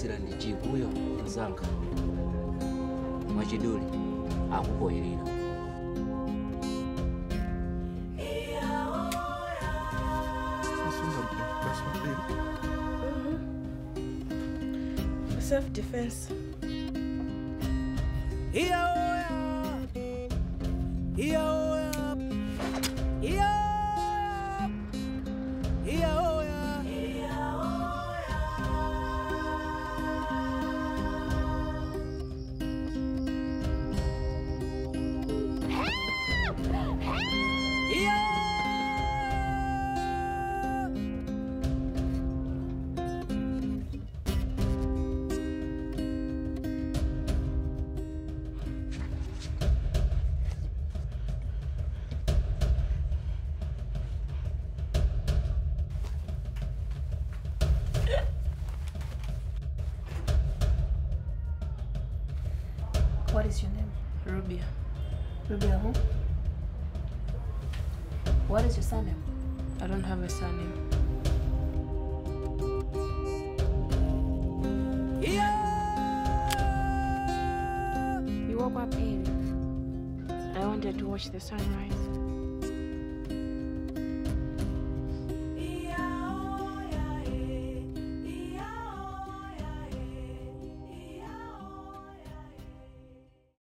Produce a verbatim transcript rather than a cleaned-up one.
sira nijibu huyo mzanga. Mwachiduli akupoilira. Mm-hmm. Self-defense. What is your name? Rubia. Rubia who? What is your surname? I don't have a surname. You woke up early. I wanted to watch the sunrise.